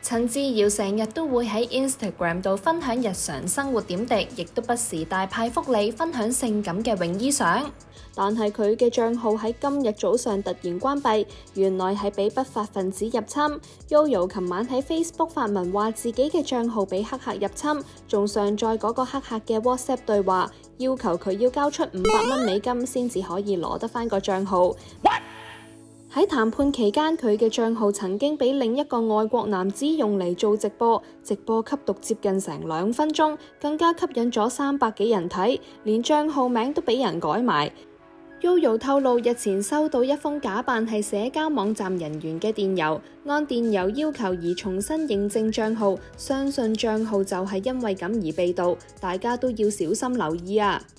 陳自瑤成日都會喺 Instagram 度分享日常生活點滴，亦都不時大派福利，分享性感嘅泳衣相。但係佢嘅帳號喺今日早上突然關閉，原來係俾不法分子入侵。Yoyo 琴晚喺 Facebook 發文話自己嘅帳號俾黑客入侵，仲上載嗰個黑客嘅 WhatsApp 對話，要求佢要交出500蚊美金先至可以攞得返個帳號。喺談判期間，佢嘅帳號曾經俾另一個外國男子用嚟做直播，直播吸毒接近成2分鐘，更加吸引咗300幾人睇，連帳號名都俾人改埋。Yoyo 透露日前收到一封假扮係社交網站人員嘅電郵，按電郵要求而重新認證帳號，相信帳號就係因為咁而被盜，大家都要小心留意啊！